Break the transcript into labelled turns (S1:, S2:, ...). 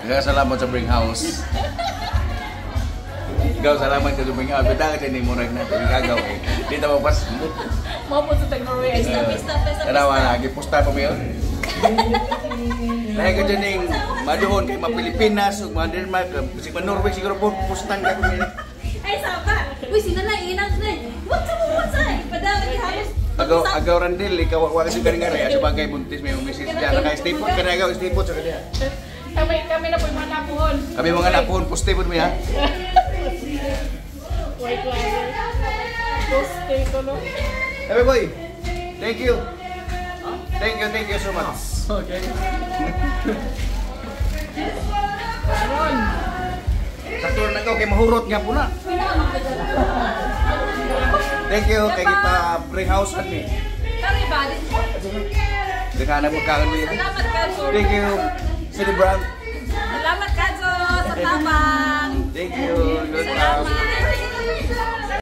S1: Salamat sa Bring House. Ikaw salamat sa Bring House. Bita ka ni murag na gagaw eh. Dito mo pas.
S2: Mau po sa Technorway.
S3: Stop.
S1: Tanawa lagi posta pa mo yun. Dahil ka dyan yung madoon kay mga Pilipinas o mga Denmark, si Norway siguro po pustang ka kung
S3: Ay, sapa! Uy, sino na inang na? Wag sa pumasay! Padawag ni Halos.
S1: Agaw Randil, ikaw wala kasi galing-galing. Sa bagay buntis, may umisis dyan. Naka-stipot ka na agaw, stipot sa kanya.
S2: Kami na po yung mga napuhon.
S1: Kami mga napuhon, postipot mo yan.
S2: White flower. Poste ko no.
S1: Hey boy, thank you. Thank you so much.
S2: Okay. Ron.
S1: Sakto na ikaw, kay mahurot nga po na. Thank you, kay kita Bring House at me.
S3: Kami ba?
S1: Dekana magkakan mo yun.
S3: Salamat ka, sir.
S1: Thank you, City Brand.